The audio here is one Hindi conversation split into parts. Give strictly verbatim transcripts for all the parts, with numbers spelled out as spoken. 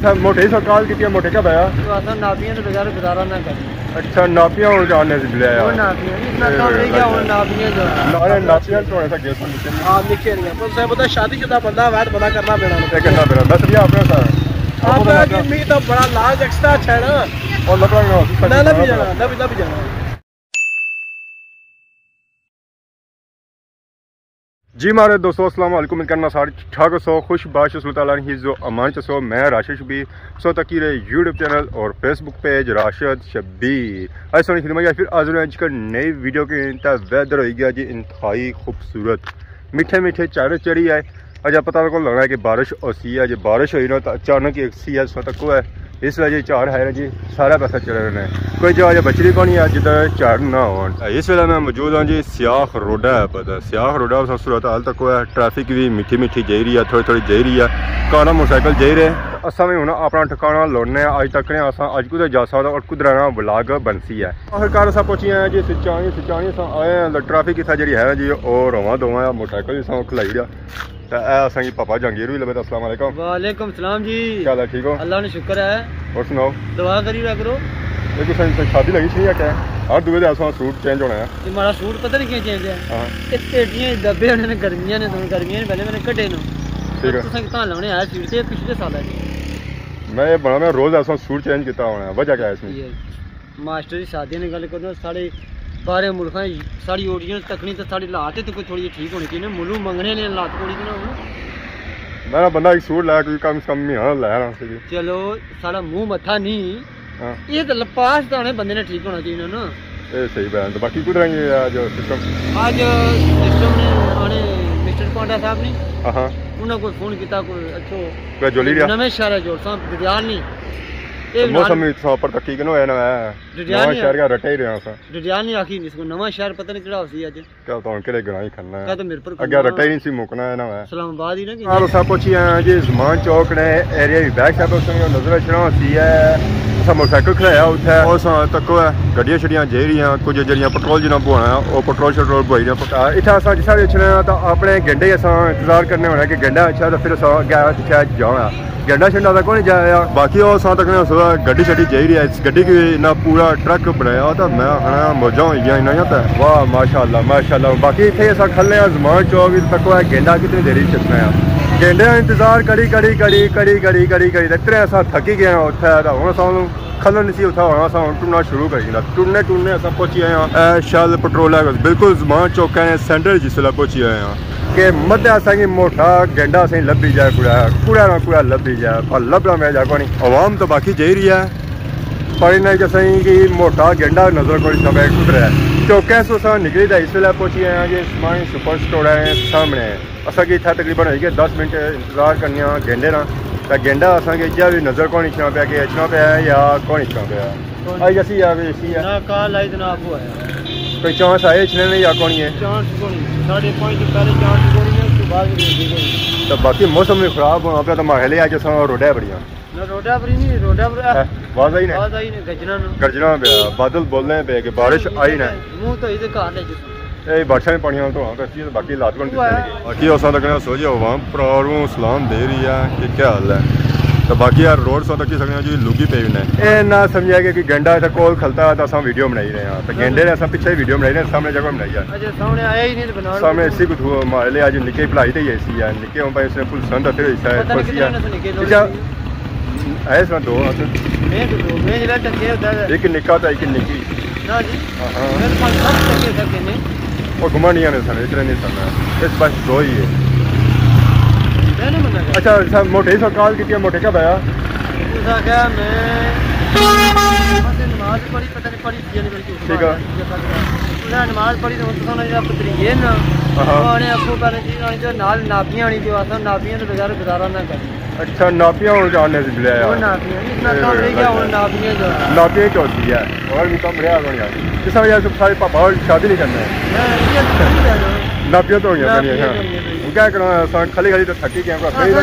अच्छा मोटे से कॉल की मोटे का पाया नापियों बगैर गुजारा ना कर। अच्छा नापियां जानने से मिले यार नापियां इतना काम नहीं किया और नापियां जो अरे नापियां थोड़ा सा गेस नीचे हां नीचे नहीं है। पर पता शादीशुदा बंदा है पता करना पड़ेगा क्या करना पड़ेगा बस भैया अपने साथ आपका जिम्मी तो बड़ा लार्ज एक्स्ट्रा अच्छा है ना और लपड़ा ना भी जाना ना भी ना भी जाना। जी मारे दोस्तों अस्सलाम वालेकुम करना सारे ठाक सो खुश बाश ताला ही जो अमान चसो मैं राशिद शबी सो तकी रे यूट्यूब चैनल और फेसबुक पेज राशिद शबी ऐसा नहीं फिर आज कर नई वीडियो के इंतहा वेदर हो गया जी इंतहाई खूबसूरत मीठे मीठे चारे चढ़ी है। अज पता को लग रहा है कि बारिश होसी है जो बारिश हुई ना तो अचानक एक सी है सो तक है इस वजह चार है जी सारा पैसा चले रहे हैं कोई जगह बचरी को नहीं है जिधर चार ना हो। इस वेले मैं मौजूद हाँ जी सियाख रोडा है पता सियाख रोडा सूरत हाल तक है ट्रैफिक भी मीठी मीठी जाई रही है थोड़ी थोड़ी जाई रही है कारा मोटरसाइकिल जाई रहे असा भी हूँ अपना ठिकाना लौटने अज तक ने अस अज कुछ जा सकता और कुदरा ब्लाग बनसी है। आखिरकार अस पहुंची हैं जी सिचानी सिचानी आए हैं ट्रैफिक इतना जी है जी और रोवा दोवा मोटरसाइकिल भी खिलाई रहा तो पापा जहांगीर भी लगे। अस्सलाम वालेकुम। वालेकुम सलाम जी क्या हाल है ठीक हो अल्लाह ने शुक्र है और सुनाओ दुआ करी रहा करो। ये कुछ शादी लगी थी या क्या हर दूसरे दिन सूट चेंज होना है हमारा सूट पता नहीं क्या चेंज है हां पेटियां दबे होने ने गर्मियां ने दोनों गर्मियां ने पहले मैंने कटे नो ठीक है तुसा कितना लाने आया सीट से पिछले साल है मैं बड़ा मैं रोज ऐसा सूट चेंज किया होना है वजह क्या है इसमें मास्टर की शादी ने गल करो साढ़े बारह मुल्क साड़ी ऑडियंस तकनी तो साड़ी लाते तो कोई थोड़ी ठीक होनी चाहिए मुलू मंगने ने लात कोड़ी ना मैं बंदा एक सूट लाया कोई कम से कम नहीं हां लाया ना चलो सारा मुंह मथा नहीं ये तो लपास दाने बंदे ने ठीक होना चाहिए ना ए सही बात तो बाकी कुछ रहेंगे आज सिस्टम आज सिस्टम ने आने मिस्टर पांडा साहब ने हां उन्होंने कोई फोन किया कोई अच्छो कोई जोली रिया नवे शहर जोड़ सा ददियाल नहीं मौसम पर तक ठीक है ना नवा शहर का रटा ही रहा सा ददियाल नहीं आखी इसको नवा शहर पता नहीं केड़ा होसी आज क्या तो उनके लिए गणाई करना है क्या तो मेरे पर आगे रटा ही नहीं सी मुकना है ना इस्लामाबाद ही ना कि और सब पहुंची हैं जी ज़मान चौक ने एरिया भी बैक साइड उसमें नजर रखना होसी है सब मोटरसाइकिल खड़ाया उठा और सा तक है गड्डियां छड़ियां जे रही हैं कुछ जड़ियां पेट्रोल जिना बुआना वो पेट्रोल शट्रोल बुआई रहा इतना असा जिस बेचना तो अपने घंटे असा इंतजार करने होना कि घंटा अच्छा तो फिर असा गया जाना गड्ढा छंडा तक नहीं जाया बाकी और सा तक गड्डी शड्डी जाई रही है इस गड्डी की ना पूरा ट्रक बनाया तो मैं हाँ मौजा हुई इन्ना तो वाह माशाल्लाह माशाल्लाह। बाकी इतने अस खल्ले ज़मान चौक तक है गेंडा कितनी देरी चलना है गेंडे का इंतजार करी करी करी करी करी करी करी इतने अस थकी गए उत्थे हूँ सानू खलन सी उत्थे होना सा टुरना शुरू करी दिया टुरने टुरने अस पहुंची आए हैं शल पेट्रोल बिल्कुल ज़मान चौक सेंटर जिसले पहुंची आए हैं कि मध्य असेंगी मोटा गेंडा असें लभी जाए कूड़ा कूड़ा ना कूड़ा लभी जाए पर लभना मैं जाए नहीं आवाम तो बाकी जाई रही है पर इन्हें असें कि मोटा गेंडा नजर को समय कुदर है चौके से अस निकली था इस वे पहुंची आए हैं जी समानी सुपर स्टोर है सामने असा कि इतना तकरीबन हो गया दस मिनट इंतजार करने गेंडे ना तो गेंडा असा कि इजा भी नजर को नहीं पाया कि अचना पाया या कौन नहीं पाया आई जैसी या इसी है ना काल आई ना आपको है कोई चांस आए इचने में या कौन है चांस कोनी साढ़े पाँच दिन पहले चांस कोनी है उसके बाद भी कोनी तो बाकी मौसम भी खराब हो पे तो महले आज सा रोडा बढ़िया ना रोडा पर नहीं रोडा पर आवाज आई ना आवाज आई ना गजना गजना पे बादल बोलने पे कि बारिश आई ना मुंह तो इधर कहां ले जिस ए बारिश में पानी तो हां करती है बाकी लात को बाकी औसा तक सो जाओ वहां प्रॉब्लम सलाम दे रही है कि क्या हाल है तो बाकी यार रोड सो तक सकने जी लुगी पे ने ए ना समझा कि गंडा इधर कोल खलता है तो अस वीडियो बनाई रहे हैं तो गेंडे ने अस पीछे वीडियो बनाई रहे हैं सामने जगह बनाई है अच्छा सामने आया ही नहीं बना सामने इसी को मार ले आज निके भलाई ते ऐसी है निके हम भाई इसने फुल संद फिर ऐसा है कुर्सी है अच्छा ऐसा दो मैं दो मैं जरा टके होता है एक निका था एक निकी ना जी हां मेरे पास सब टके टके ने और घुमानिया ने सर इतने नहीं करना इस बस दो ही है अच्छा अच्छा मोटे से कॉल की मोटे का पाया उसका क्या मैं नमाज पढ़ी पता नहीं पढ़ी नहीं पढ़ी ठीक है उसने नमाज पढ़ी तो उसका ना पत्री है ना और आपको पहले चीज जो नाल नापियां आनी जो आसा नापियां तो बगैर गुजारा ना कर अच्छा नापियां जानने से मिले यार वो नापियां इतना काम नहीं किया वो नापियां जो नापियां क्या होती है और भी कम रहा कौन यार जिस वजह से सारे पापा और शादी नहीं करना है नापियां तो होंगे बढ़िया क्या करना खाली खाली तो थकी गया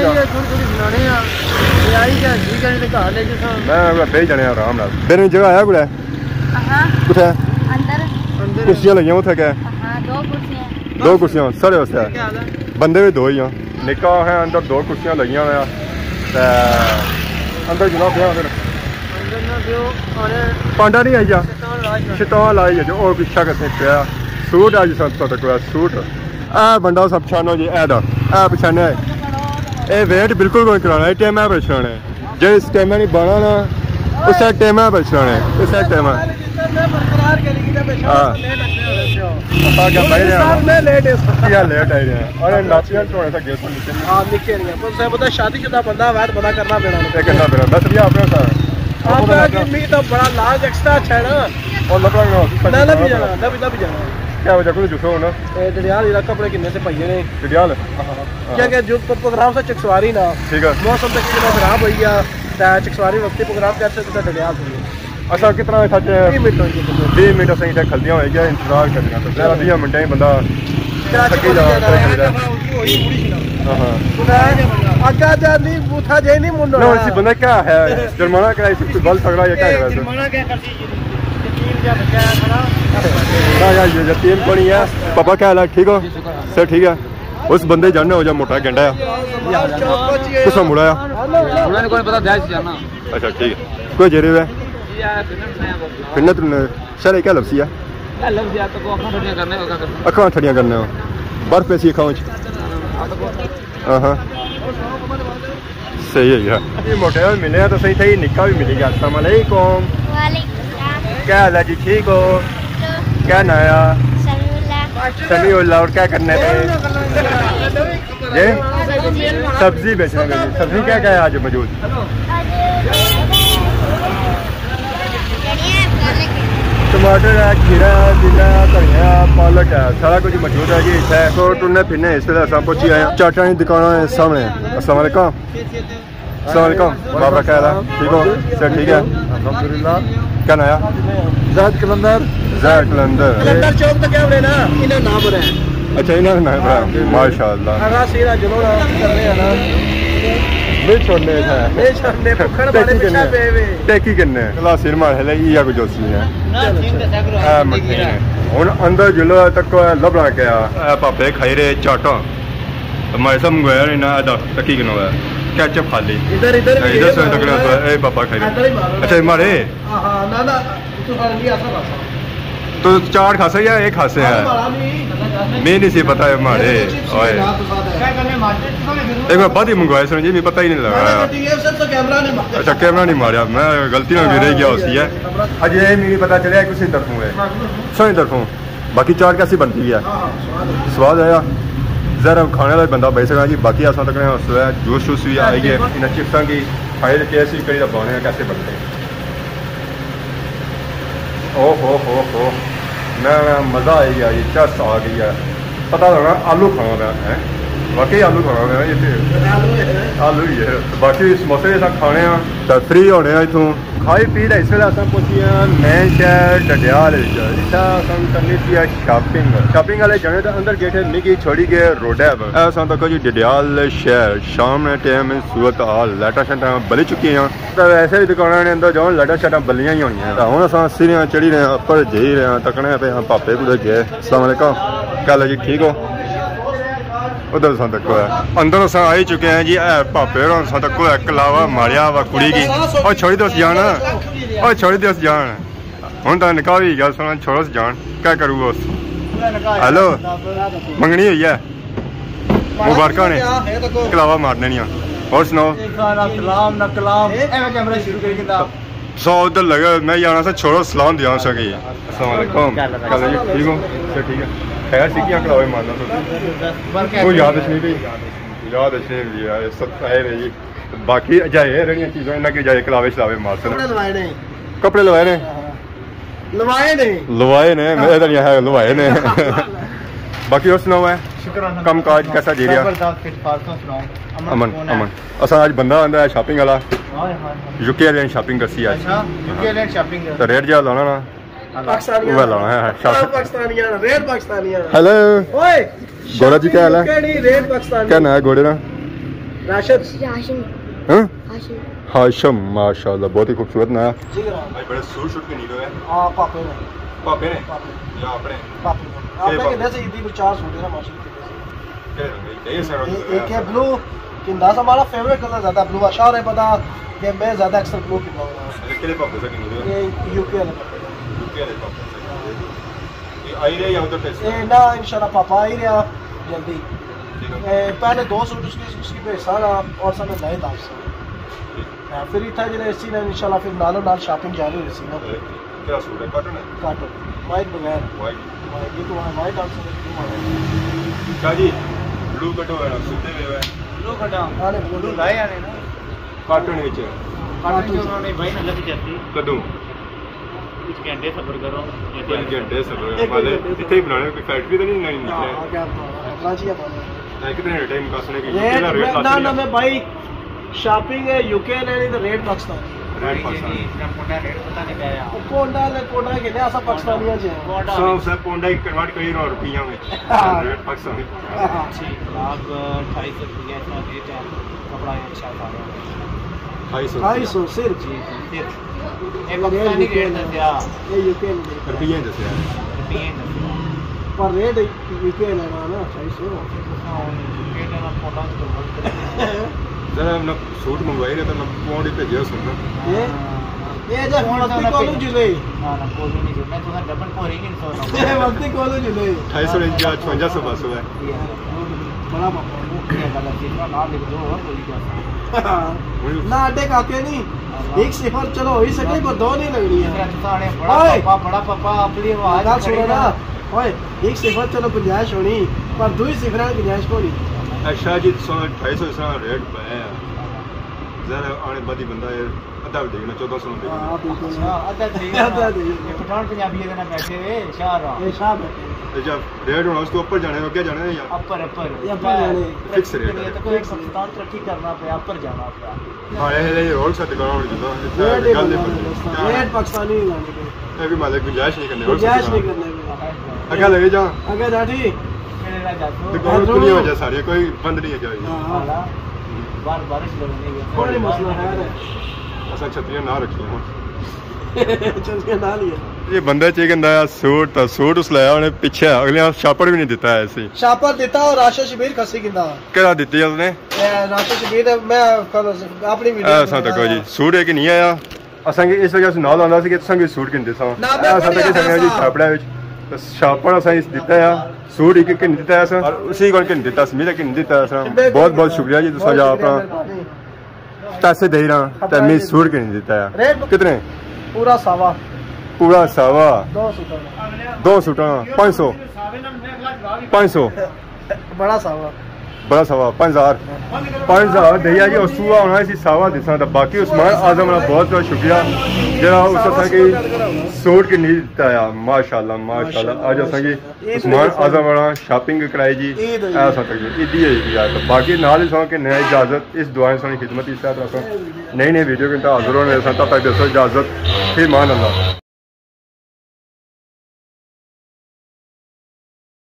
मैं बेच जाने आराम नाल मेरे जगह आया कुछ कुछ अंदर कुर्सियां लगी उठे क्या दो कुर्सियां सारे वास्ते बंदे भी दो ही हैं निका है अंदर दो कुर्सियां लगी हुई अंदर जनाब पिया फिर अंदर ना पियो आने पांडा नहीं आई जा शैतान लाज शैतान लाई जो और पिछा करते पिया सूट आज सब तो तक सूट आ बंदा सब पछानो जी ए दा आ पछाने ए वेट बिल्कुल कोई कराना है टाइम है पछाने जे इस टाइम नहीं बना ना उस टाइम है पछाने उस टाइम बरकरार करेगी जब हां आगे भाई रे मैं लेट है या लेट आई रे अरे नाचियां थोड़ा सा गेस्ट नीचे हां नीचे नहीं पर से पता शादीशुदा बंदा वैट बड़ा करना पेड़ा ये करना पेड़ा बस भैया अपने साथ आपका कि मी तो बड़ा लार्ज एक्स्ट्रा है ना और लग रहा ना ना भी जाना ना भी ना भी जाना क्या वजह कोई जुसो ना ए दरियाल इला कपड़े किन्ने से पहिए ने दरियाल क्या क्या जो प्रोग्राम से चकसवारी ना ठीक है मौसम तक कितना खराब हो गया ता चकसवारी वक्त प्रोग्राम कर सकते दरियाल से अच्छा कितना सच बीस मिनट हो बीस मिनट सही तक खल्दियां हो गया इंतजार करना तो जरा बीस मिनट ही बंदा थकी जा हां हां आगा जा नहीं बूथा जे नहीं मुंडो ना इसी बंदा क्या है जुर्माना कराई सी कोई गलत तगड़ा या क्या है जुर्माना क्या करती यतीम जा बच्चा खड़ा ना यार ये यतीम बनी है पापा क्या हाल है ठीक हो सर ठीक है उस बंदे जानने हो जा मोटा गंडा है कुछ मुड़ा है मुड़ा ने कोई पता ध्यान से जाना अच्छा ठीक है कोई जेरे है फिरना तुमने सर क्या लफ्सी है लग गया तो अखां ठड़ियां करने हो क्या करना अखां ठड़ियां करने हो बर्फ पे सी अखां हां हां सही है यार ये मोटे भी मिले तो सही सही निक्का भी मिलेगा अस्सलाम वालेकुम वालेकुम क्या हाल है जी ठीक हो क्या नया समीउल्लाह और क्या करने थे ये सब्जी बेचने में सब्जी क्या क्या है आज मौजूद टमाटर है खीरा दिला धनिया पालक है सारा कुछ मौजूद है जी इतना तो टुरने फिरने इस तरह सब पहुंची आए चाटा की दुकान है सामने अस्सलाम वालेकुम अस्सलाम वालेकुम बाबा क्या हाल है ठीक हो सर ठीक है अल्हम्दुलिल्लाह क्या नया ज़ैद कलंदर ज़ैद कलंदर कलंदर चौक तो क्या बने ना इन्हें नाम बना अच्छा इन्हें नाम बना माशाल्लाह अगा सीधा चलो ना करने आना नहीं छोड़ने था नहीं छोड़ने भुखड़ वाले पीछे बेवे टेकी करने चला सिर मार है ये या कुछ जोसी है ना ठीक है सगरो आ मठे हुन अंदर जुलो तक लबड़ा क्या पापे खाई रे चाटा मैं सब मंगवाया रे ना आधा टकी किनो है केचप खा ली इधर इधर इधर से तकड़ा ए पापा खाई अच्छा मारे हां हां ना ना तू खा लिया सब तो चार खासे या एक खासे है मैं नहीं सी पता है हमारे ओए एक बार बाद ही मंगवाया सुन जी मुझे पता ही नहीं लगा अच्छा कैमरा नहीं मारा मैं गलती में गिर गया होती है आज ये मुझे पता चला कुछ तरफों है सही तरफों बाकी चार कैसी बनती है स्वाद आया जरा खाने वाला बंदा बह सका जी बाकी असा तक जूस शूस भी आएगी इन चिप्सा की खाई कैसी कड़ी का बने कैसे बनते हैं ओ हो हो हो ना मज़ा आ गया ये चस आ गई है पता लगा आलू खाना है वाकई आलू खाना है ये आलू ही है बाकी समोसे जैसा खाने तो फ्री होने इतों खाई पी ला इस वे अस पहुंची नए शहर डडियाल करनी थी शॉपिंग शॉपिंग वाले जाने तो अंदर गेट मिगी छोड़ी गए रोड है असा तक जी डडियाल शहर शाम टाइम सूरत हाल लाइटा शाइटा बली चुकी हैं तो वैसे भी दुकाना ने अंदर जाओ लाइटा शाइटा बलियां ही होनी है हूँ अस सिरियां चढ़ी रहे उपर जी रहे तकने पे पापे कुछ गए अस्सलाम वालेकुम क्या जी ठीक हो उधर सा तक है अंदर अस आई चुके हैं जी पापे और तक कलावा मारिया वा कुड़ी की और छोड़ी दस जान और छोड़ी दस जान हूँ तो निकाह भी गया सुना छोड़ो जान क्या करूँ उस हेलो मंगनी हुई है मुबारक ने कलावा मारने नहीं और सुनाओ सौ उधर लगे मैं जाना सा छोड़ो सलाम दिया सके अस्सलाम वालेकुम ठीक हो सर ठीक है खैर सीखियाँ कलावे मारना तो याद नहीं भी याद नहीं यार सब आए रही बाकी जाए रही चीज़ों इन्हें कि जाए कलावे शलावे मार सकते कपड़े लवाए ने लवाए नहीं लवाए ने मेरे तो नहीं है लवाए ने बाकी और सुनाओ है कम काज कैसा जी रहा अमन अमन असा आज बंदा आंदा है शॉपिंग वाला यूके वाले शॉपिंग करसी आज यूके वाले शॉपिंग तो रेट जा लाना ना पाकिस्तानी वाला है पाकिस्तानी रेड पाकिस्तानी हेलो ओए गोरा जी क्या हाल है नहीं रेड पाकिस्तानी क्या ना है घोड़े ना राशिद हां हाशिम माशाल्लाह बहुत ही खूबसूरत ना भाई बड़े सूट शूट के नीलो है हां पापे ने पापे ने या अपने पापे आपने कितने से इतनी चार सूट है ना माशाल्लाह क्या रंग है ये सर एक है ब्लू किंदा हमारा फेवरेट कलर ज्यादा ब्लू अशार है पता कि मैं ज्यादा अक्सर ब्लू पिंदा किले पापे से किने ये यूके वाले पापे यूके वाले पापे ये आई रहे या उधर पैसे ये ना इंशाल्लाह पापा आई रहा जल्दी पहले दो सूट उसकी उसकी पैसा ना और सब नए दाम से फिर इतना जो इसी ने इंशाल्लाह फिर नालों नाल शॉपिंग जारी हुई सी ना क्या सूट है कॉटन है कॉटन वाइट बगैर वाइट वाइट ये तो वहाँ वाइट डाल सकते क्या जी ब्लू कटो है ना सूटे हुए है ब्लू कटा अरे ब्लू लाए आने ना कॉटन विच काटन जो उन्होंने भाई ना लग जाती कदों कुछ घंटे सब्र करो कुछ घंटे सब्र करो वाले इतने ही बनाने कोई फैक्ट्री तो नहीं नहीं हां निकले क्या कराची का है कितने टाइम का सुने कि रेट रेट ना ना मैं भाई शॉपिंग है यूके लेनी तो रेट पाकिस्तानी रेट पाकिस्तानी पोंडा रेट पता नहीं क्या है कोंडा ले कोंडा के लिए ऐसा पाकिस्तानिया जे सौ से पोंडा ही कन्वर्ट करी रो रुपया में रेट पाकिस्तानी ठीक लाख अट्ठाईस सौ रुपया इतना रेट है कपड़ा अच्छा सारा ढाई सौ सिर्फ जी सिर्फ ये पाकिस्तानी रेट है क्या ये यूके में रुपये दस यार रुपये दस पर रेट यूके लेना ना ढाई सौ हां यूके लेना पोंडा तो जरा हमने सूट मंगवाई ना तो मैं पौंड ही भेजिया सुनना ये ये जो मस्ती कोलू जुले हां ना कोलू नहीं जुले तो डबल फोर ही सौ ना ये मस्ती कोलू जुले ढाई सौ इंच या छप्पन सौ बस है बड़ा पापा ये गलत चीज ना लिख दो और कोई क्या ना अड्डे काके नहीं एक सिफर चलो हो ही सके पर दो नहीं लग रही है बड़ा पापा बड़ा पापा अपनी आवाज सुनो ना ओए एक सिफर चलो गुंजाइश होनी पर दो ही सिफर की गुंजाइश होनी अच्छा जी सौ ढाई सौ इसका रेट पे जरा आने बदी बंदा अद्धा देना चौदह सौ देना हां बिल्कुल अद्धा देगा अद्धा देगा पठान पंजाबी के ना बैठे हुए शाह ये शाह बैठे जब रेट होना उसको ऊपर जाने को क्या जाना है यार अपर अपर ये अपर जाने फिक्स रेट ये तो कोई पाकिस्तान तरक्की करना पे अपर जाना पे हां ये ये रोल सेट करना होगा इतना गल नहीं रेट पाकिस्तानी लाने के ये भी मालिक गुंजाइश नहीं करने गुंजाइश नहीं करने में आगे लगे जा आगे जाठी मेरा जातो दुकान खुली हो जा सारी कोई बंद नहीं है क्या हां बार बारिश लगने की कोई मसला है ऐसा छतरियां ना रखी हो छतरियां ना लिया ये बंदा चाहिए कहंदा सूट ता सूट उस लाया उन्हें पीछे अगले छापड़ भी नहीं दिता है ऐसे छापड़ देता और राशा शबीर खसी किंदा केड़ा दित्ती उसने राशा शबीर मैं कल अपनी वीडियो ऐसा तक जी सूट है कि नहीं आया असा इस वजह से नाल आंदा सी कि तुसां कोई सूट किंदे सा ऐसा तक संगे जी छापड़ा विच तो छापड़ असा इस दिता है सूट एक किन दिता है और उसी को किन दिता समीता किन दिता है बहुत बहुत शुक्रिया जी तुसा जा अपना पैसे दे रहा ते मैं सूट किन दिता है कितने पूरा सावा पूरा सावा दो सूटा दो सूटा पाँच सौ पाँच सौ बड़ा सावा बड़ा सवा पाँच हजार पाँच हजार भैया जी उस होना इसी सावा दिसा था बाकी उस्मान आजम का बहुत बहुत शुक्रिया जरा उस असा की सूट की नहीं दिता माशाल्लाह माशाल्लाह आज असा की उस्मान आजम वाला शॉपिंग कराई जी ऐसा तक जी ईदी है यार तो बाकी नाल ही कि नया इजाजत इस दुआएं सोनी खिदमत इस तरह नई नई वीडियो के हाजिर होने तब तक दसो इजाजत फिर मान अल्लाह।